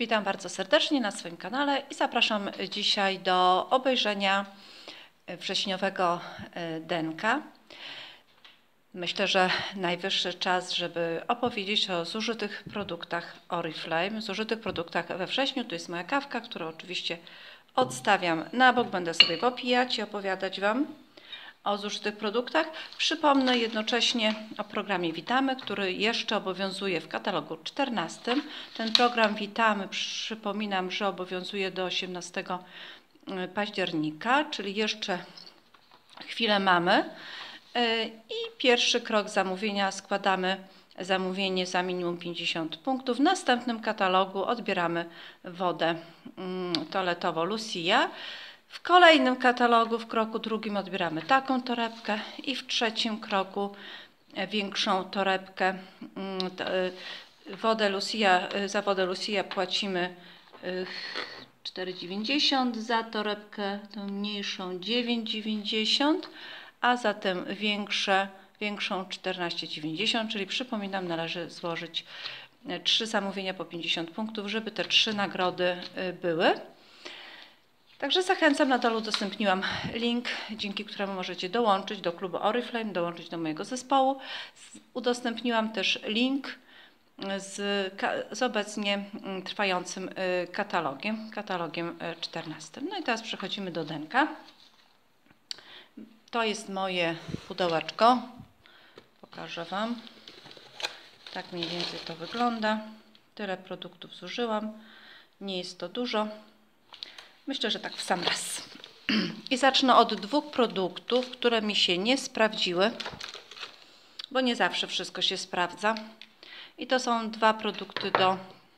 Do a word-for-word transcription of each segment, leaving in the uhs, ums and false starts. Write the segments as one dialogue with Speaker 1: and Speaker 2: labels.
Speaker 1: Witam bardzo serdecznie na swoim kanale i zapraszam dzisiaj do obejrzenia wrześniowego denka. Myślę, że najwyższy czas, żeby opowiedzieć o zużytych produktach Oriflame, zużytych produktach we wrześniu. Tu jest moja kawka, którą oczywiście odstawiam na bok, będę sobie popijać i opowiadać Wam o zużytych produktach. Przypomnę jednocześnie o programie Witamy, który jeszcze obowiązuje w katalogu czternastym. Ten program Witamy, przypominam, że obowiązuje do osiemnastego października, czyli jeszcze chwilę mamy. I pierwszy krok zamówienia, składamy zamówienie za minimum pięćdziesiąt punktów. W następnym katalogu odbieramy wodę toaletową Lucia. W kolejnym katalogu, w kroku drugim, odbieramy taką torebkę i w trzecim kroku większą torebkę. Wodę Lucia, za wodę Lucia płacimy cztery dziewięćdziesiąt, za torebkę tą mniejszą dziewięć dziewięćdziesiąt, a zatem większe, większą czternaście dziewięćdziesiąt, czyli przypominam, należy złożyć trzy zamówienia po pięćdziesiąt punktów, żeby te trzy nagrody były. Także zachęcam, na dole udostępniłam link, dzięki któremu możecie dołączyć do klubu Oriflame, dołączyć do mojego zespołu. Udostępniłam też link z, z obecnie trwającym katalogiem, katalogiem czternastym. No i teraz przechodzimy do denka. To jest moje pudełeczko. Pokażę Wam. Tak mniej więcej to wygląda. Tyle produktów zużyłam. Nie jest to dużo. Myślę, że tak w sam raz. I zacznę od dwóch produktów, które mi się nie sprawdziły, bo nie zawsze wszystko się sprawdza. I to są dwa produkty do,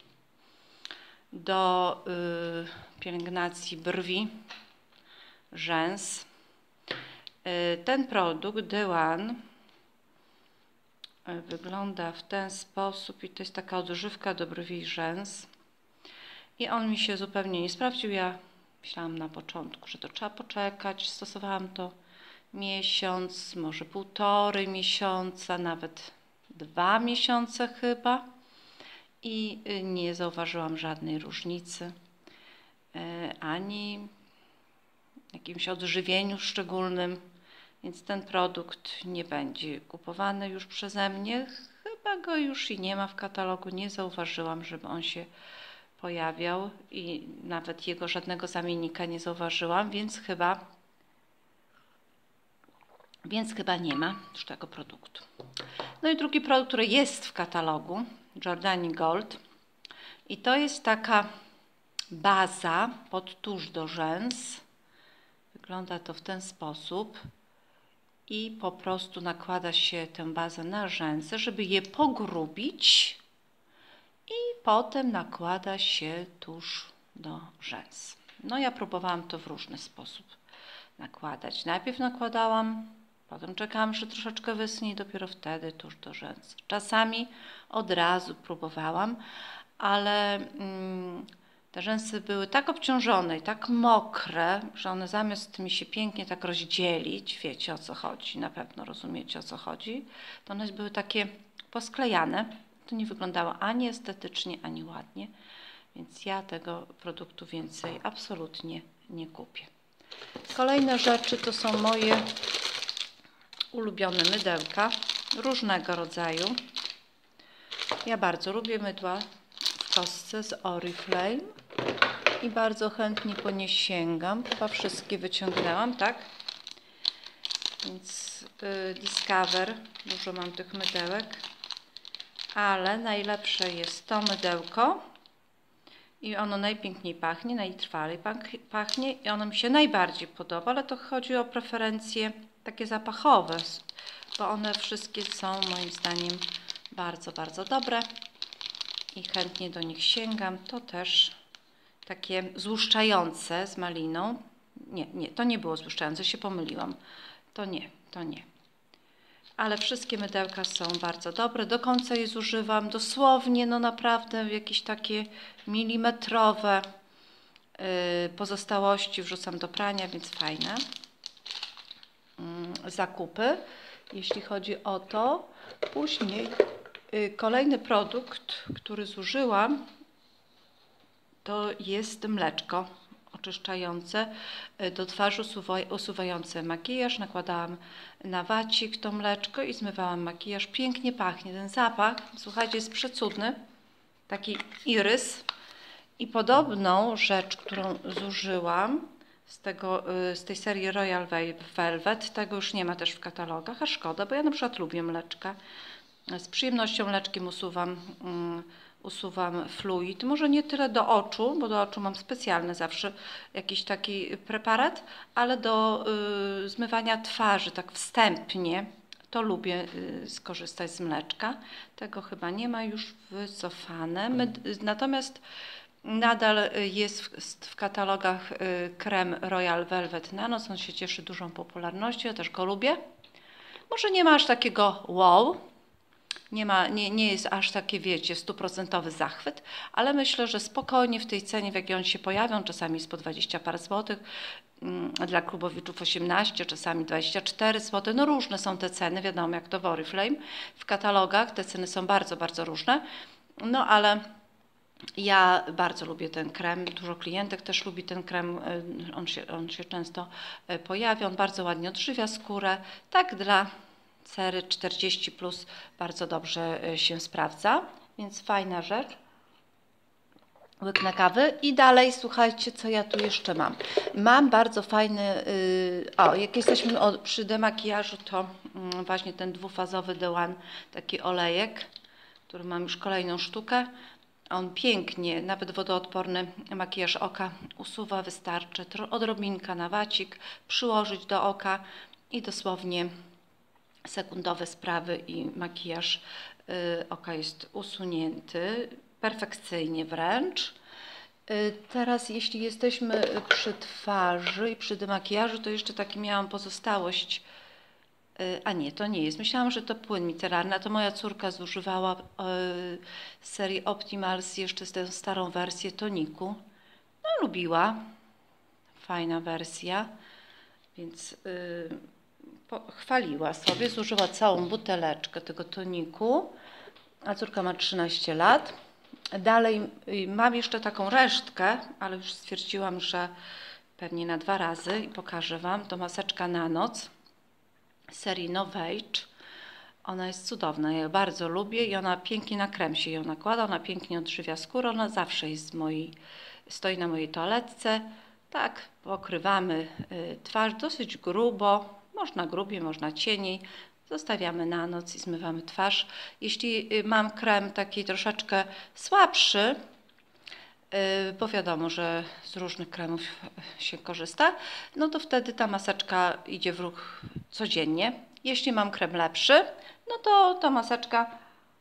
Speaker 1: do yy, pielęgnacji brwi, rzęs. Yy, ten produkt The One yy, wygląda w ten sposób i to jest taka odżywka do brwi i rzęs. I on mi się zupełnie nie sprawdził. Ja myślałam na początku, że to trzeba poczekać. Stosowałam to miesiąc, może półtorej miesiąca, nawet dwa miesiące chyba. I nie zauważyłam żadnej różnicy, ani jakimś odżywieniu szczególnym. Więc ten produkt nie będzie kupowany już przeze mnie. Chyba go już i nie ma w katalogu. Nie zauważyłam, żeby on się pojawiał i nawet jego żadnego zamiennika nie zauważyłam, więc chyba, więc chyba nie ma już tego produktu. No i drugi produkt, który jest w katalogu, Jordani Gold, i to jest taka baza pod tusz do rzęs. Wygląda to w ten sposób i po prostu nakłada się tę bazę na rzęsy, żeby je pogrubić. I potem nakłada się tusz do rzęs. No ja próbowałam to w różny sposób nakładać. Najpierw nakładałam, potem czekałam, że troszeczkę wyschnie i dopiero wtedy tusz do rzęs. Czasami od razu próbowałam, ale mm, te rzęsy były tak obciążone i tak mokre, że one zamiast mi się pięknie tak rozdzielić, wiecie o co chodzi, na pewno rozumiecie o co chodzi, to one były takie posklejane. To nie wyglądało ani estetycznie, ani ładnie, więc ja tego produktu więcej absolutnie nie kupię. Kolejne rzeczy to są moje ulubione mydełka różnego rodzaju. Ja bardzo lubię mydła w kostce z Oriflame i bardzo chętnie po nie sięgam. Chyba wszystkie wyciągnęłam, tak? Więc yy, Discover, dużo mam tych mydełek. Ale najlepsze jest to mydełko i ono najpiękniej pachnie, najtrwalej pachnie i ono mi się najbardziej podoba, ale to chodzi o preferencje takie zapachowe, bo one wszystkie są moim zdaniem bardzo, bardzo dobre i chętnie do nich sięgam. To też takie złuszczające z maliną. Nie, nie, to nie było złuszczające, się pomyliłam. To nie, to nie. Ale wszystkie mydełka są bardzo dobre. Do końca je zużywam dosłownie, no naprawdę jakieś takie milimetrowe yy, pozostałości wrzucam do prania, więc fajne yy, zakupy, jeśli chodzi o to. Później yy, kolejny produkt, który zużyłam, to jest mleczko oczyszczające, do twarzy usuwające makijaż. Nakładałam na wacik to mleczko i zmywałam makijaż. Pięknie pachnie. Ten zapach, słuchajcie, jest przecudny. Taki irys. I podobną rzecz, którą zużyłam z, tego, z tej serii Royal Velvet, tego już nie ma też w katalogach, a szkoda, bo ja na przykład lubię mleczka. Z przyjemnością mleczkiem usuwam, um, usuwam fluid. Może nie tyle do oczu, bo do oczu mam specjalny zawsze jakiś taki preparat, ale do y, zmywania twarzy, tak wstępnie, to lubię y, skorzystać z mleczka. Tego chyba nie ma już wycofane. My, natomiast nadal jest w, w katalogach y, krem Royal Velvet Nano. On się cieszy dużą popularnością, ja też go lubię. Może nie ma aż takiego wow, nie, ma, nie, nie jest aż takie, wiecie, stuprocentowy zachwyt, ale myślę, że spokojnie w tej cenie, w jakiej on się pojawią, czasami jest po dwadzieścia parę złotych, dla klubowiczów osiemnaście, czasami dwadzieścia cztery złote, no różne są te ceny, wiadomo jak to w Oriflame. W katalogach te ceny są bardzo, bardzo różne, no ale ja bardzo lubię ten krem, dużo klientek też lubi ten krem, on się, on się często pojawia, on bardzo ładnie odżywia skórę, tak dla cery czterdzieści plus bardzo dobrze się sprawdza, więc fajna rzecz. Łyk na kawy i dalej słuchajcie, co ja tu jeszcze mam. Mam bardzo fajny, yy, o jak jesteśmy o, przy demakijażu, to yy, właśnie ten dwufazowy The One, taki olejek, który mam już kolejną sztukę. On pięknie, nawet wodoodporny makijaż oka usuwa, wystarczy odrobinka na wacik, przyłożyć do oka i dosłownie sekundowe sprawy i makijaż y, oka jest usunięty, perfekcyjnie wręcz. Y, teraz jeśli jesteśmy przy twarzy i przy demakijażu, to jeszcze taki miałam pozostałość. A nie, to nie jest. Myślałam, że to płyn micelarny, a to moja córka zużywała z serii Optimals jeszcze tę starą wersję toniku. No lubiła. Fajna wersja, więc yy, chwaliła sobie. Zużyła całą buteleczkę tego toniku, a córka ma trzynaście lat. Dalej yy, mam jeszcze taką resztkę, ale już stwierdziłam, że pewnie na dwa razy i pokażę Wam. To maseczka na noc serii Novage. Ona jest cudowna, ja ją bardzo lubię i ona pięknie na krem się ją nakłada, ona pięknie odżywia skórę, ona zawsze jest w mojej, stoi na mojej toaletce. Tak, pokrywamy y, twarz dosyć grubo, można grubiej, można cieniej. Zostawiamy na noc i zmywamy twarz. Jeśli y, mam krem taki troszeczkę słabszy, bo wiadomo, że z różnych kremów się korzysta, no to wtedy ta maseczka idzie w ruch codziennie. Jeśli mam krem lepszy, no to ta maseczka,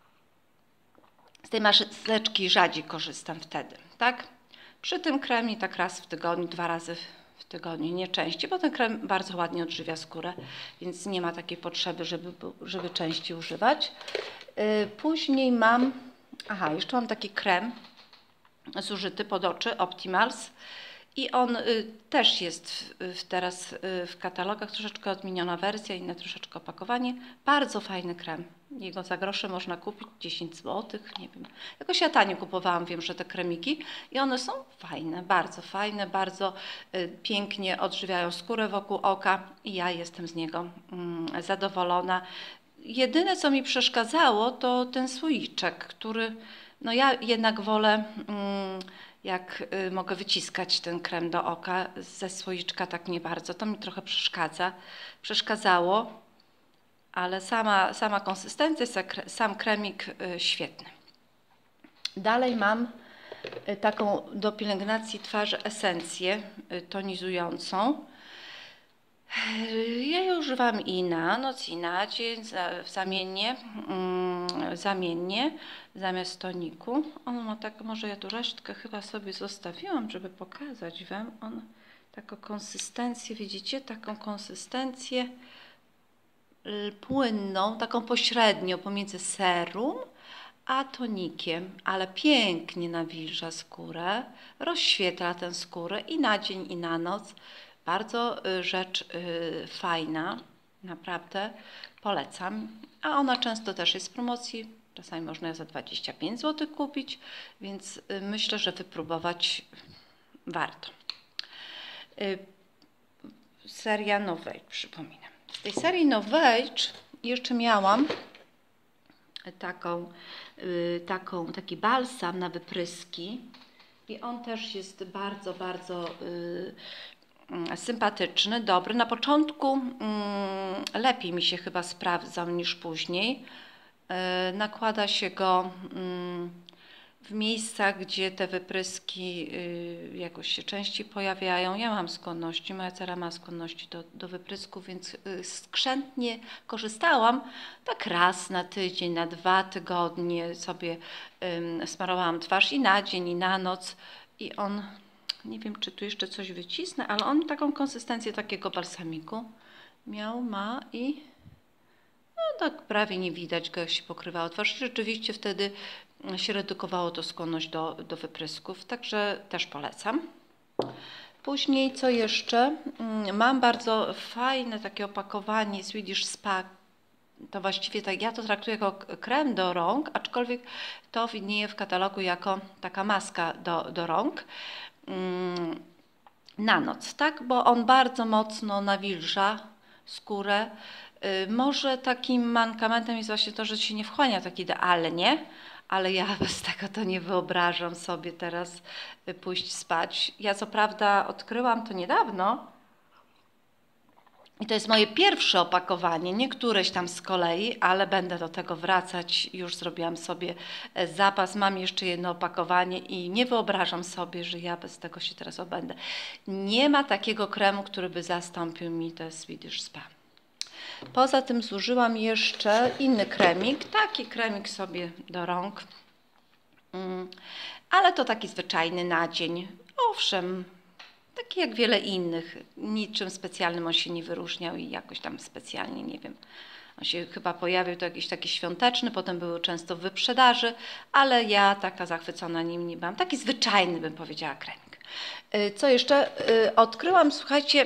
Speaker 1: z tej maseczki rzadziej korzystam wtedy, tak? Przy tym kremie tak raz w tygodniu, dwa razy w tygodniu, nie częściej, bo ten krem bardzo ładnie odżywia skórę, więc nie ma takiej potrzeby, żeby, żeby częściej używać. Później mam, aha, jeszcze mam taki krem zużyty pod oczy, Optimals, i on y, też jest w, teraz y, w katalogach, troszeczkę odmieniona wersja, inne troszeczkę opakowanie. Bardzo fajny krem. Jego za grosze można kupić dziesięć złotych, nie wiem. Jakoś ja tanio kupowałam, wiem, że te kremiki i one są fajne, bardzo fajne, bardzo y, pięknie odżywiają skórę wokół oka i ja jestem z niego y, zadowolona. Jedyne, co mi przeszkadzało, to ten słoiczek, który no ja jednak wolę, jak mogę wyciskać ten krem do oka, ze słoiczka tak nie bardzo. To mi trochę przeszkadza, przeszkadzało, ale sama, sama konsystencja, sam kremik świetny. Dalej mam taką do pielęgnacji twarzy esencję tonizującą. Ja ją używam i na noc, i na dzień, zamiennie, mm, zamiennie, zamiast toniku. On ma tak, może ja tu resztkę chyba sobie zostawiłam, żeby pokazać Wam. On taką konsystencję, widzicie, taką konsystencję płynną, taką pośrednią pomiędzy serum a tonikiem, ale pięknie nawilża skórę, rozświetla tę skórę i na dzień, i na noc. Bardzo rzecz y, fajna, naprawdę polecam. A ona często też jest w promocji, Czasami można je za dwadzieścia pięć złotych kupić, więc myślę, że wypróbować warto. Seria Novage, przypominam. Z tej serii Novage jeszcze miałam taką, taką, taki balsam na wypryski i on też jest bardzo, bardzo sympatyczny, dobry. Na początku lepiej mi się chyba sprawdzał niż później. Nakłada się go w miejscach, gdzie te wypryski jakoś się częściej pojawiają. Ja mam skłonności, moja dcera ma skłonności do, do wyprysków, więc skrzętnie korzystałam. Tak raz na tydzień, na dwa tygodnie sobie smarowałam twarz i na dzień, i na noc. I on, nie wiem, czy tu jeszcze coś wycisnę, ale on taką konsystencję takiego balsamiku miał, ma i no, tak prawie nie widać, jak się pokrywało twarz. I rzeczywiście wtedy się redukowało to skłonność do, do wyprysków, także też polecam. Później co jeszcze? Mam bardzo fajne takie opakowanie Swedish Spa. To właściwie tak, ja to traktuję jako krem do rąk, aczkolwiek to widnieje w katalogu jako taka maska do, do rąk na noc, tak? Bo on bardzo mocno nawilża skórę. Może takim mankamentem jest właśnie to, że się nie wchłania tak idealnie, ale ja bez tego to nie wyobrażam sobie teraz pójść spać. Ja co prawda odkryłam to niedawno i to jest moje pierwsze opakowanie, nie któreś tam z kolei, ale będę do tego wracać. Już zrobiłam sobie zapas, mam jeszcze jedno opakowanie i nie wyobrażam sobie, że ja bez tego się teraz obędę. Nie ma takiego kremu, który by zastąpił mi te Swedish Spa. Poza tym zużyłam jeszcze inny kremik, taki kremik sobie do rąk, ale to taki zwyczajny na dzień. Owszem, taki jak wiele innych, niczym specjalnym on się nie wyróżniał i jakoś tam specjalnie, nie wiem, on się chyba pojawił, to jakiś taki świąteczny, potem były często w wyprzedaży, ale ja taka zachwycona nim nie byłam. Taki zwyczajny, bym powiedziała, kremik. Co jeszcze? Odkryłam, słuchajcie,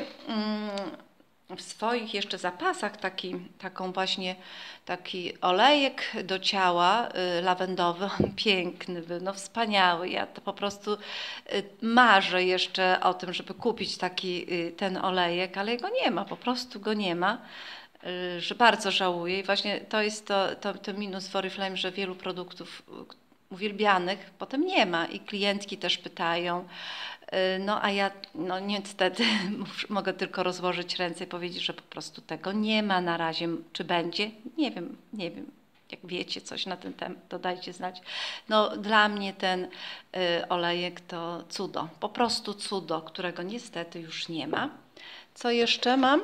Speaker 1: w swoich jeszcze zapasach taki, taką właśnie taki olejek do ciała y, lawendowy, on piękny był, no wspaniały. Ja to po prostu y, marzę jeszcze o tym, żeby kupić taki y, ten olejek, ale go nie ma, po prostu go nie ma, y, że bardzo żałuję. I właśnie to jest to, to, to minus w Oriflame, że wielu produktów uwielbianych potem nie ma i klientki też pytają. No a ja no niestety mogę tylko rozłożyć ręce i powiedzieć, że po prostu tego nie ma na razie. Czy będzie? Nie wiem, nie wiem. Jak wiecie coś na ten temat, to dajcie znać. No dla mnie ten y, olejek to cudo, po prostu cudo, którego niestety już nie ma. Co jeszcze mam?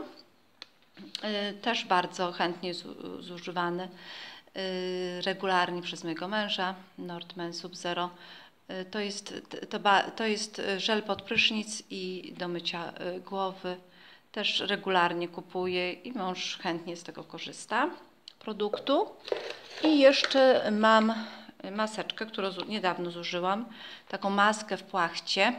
Speaker 1: Y, też bardzo chętnie zu, zużywany y, regularnie przez mojego męża, Nordman Sub-Zero. To jest, to, to jest żel pod prysznic i do mycia głowy. Też regularnie kupuję i mąż chętnie z tego korzysta, produktu. I jeszcze mam maseczkę, którą niedawno zużyłam, taką maskę w płachcie.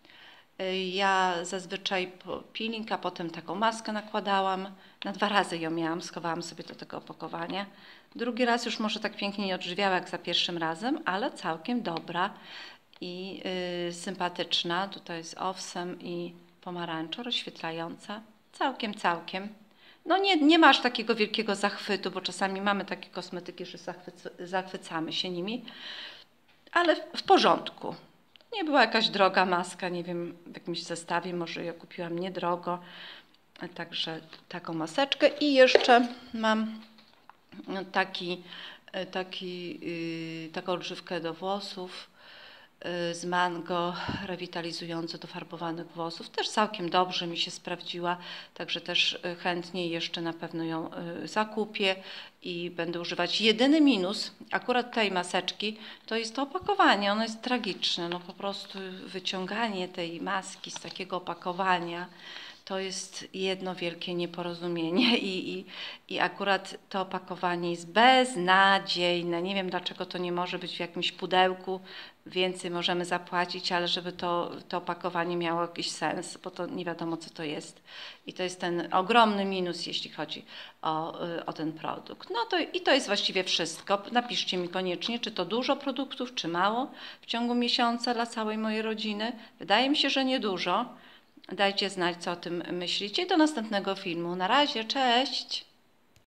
Speaker 1: Ja zazwyczaj peeling, a potem taką maskę nakładałam. Na dwa razy ją miałam, schowałam sobie do tego opakowania. Drugi raz już może tak pięknie nie odżywiała jak za pierwszym razem, ale całkiem dobra i yy, sympatyczna. Tutaj jest owsem i pomarańczo, rozświetlająca. Całkiem, całkiem. No nie, nie masz takiego wielkiego zachwytu, bo czasami mamy takie kosmetyki, że zachwyc zachwycamy się nimi, ale w porządku. Nie była jakaś droga maska, nie wiem, w jakimś zestawie, może ja kupiłam niedrogo. Także taką maseczkę i jeszcze mam taki, taki, taką odżywkę do włosów z mango, rewitalizujące do farbowanych włosów. Też całkiem dobrze mi się sprawdziła, także też chętnie jeszcze na pewno ją zakupię i będę używać. Jedyny minus akurat tej maseczki to jest to opakowanie, ono jest tragiczne, no po prostu wyciąganie tej maski z takiego opakowania to jest jedno wielkie nieporozumienie i, i, i akurat to opakowanie jest beznadziejne. Nie wiem, dlaczego to nie może być w jakimś pudełku, więcej możemy zapłacić, ale żeby to, to opakowanie miało jakiś sens, bo to nie wiadomo, co to jest. I to jest ten ogromny minus, jeśli chodzi o, o ten produkt. No to i to jest właściwie wszystko. Napiszcie mi koniecznie, czy to dużo produktów, czy mało w ciągu miesiąca dla całej mojej rodziny. Wydaje mi się, że niedużo. Dajcie znać, co o tym myślicie. Do następnego filmu. Na razie, cześć!